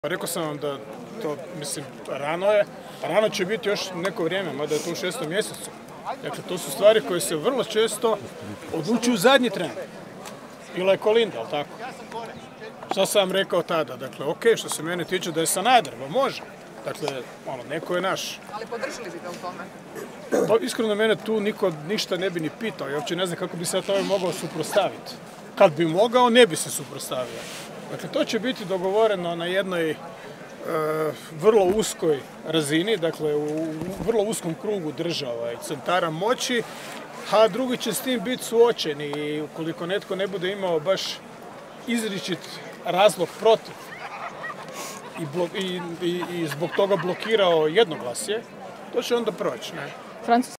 Rekao sam vam da to, mislim, rano će biti još neko vrijeme, mada je to u 6. mjesecu. Dakle, to su stvari koje se vrlo često odlučuju u zadnji tren. Bila je Kolinda, ali tako? Šta sam vam rekao tada? Dakle, ok, što se mene tiče da je Sanader, može. Dakle, neko je naš. Ali podržali bi ga u tome? Pa iskreno mene tu niko ništa ne bi ni pitao. Ja uopće ne znam kako bi se tome mogao suprotstaviti. Kad bi mogao, ne bi se suprotstavio. Dakle, to će biti dogovoreno na jednoj vrlo uskoj razini, dakle u vrlo uskom krugu država i centara moći, a drugi će s tim biti suočeni i ukoliko netko ne bude imao baš izričit razlog protiv i zbog toga blokirao jednoglasje, to će onda proći, ne?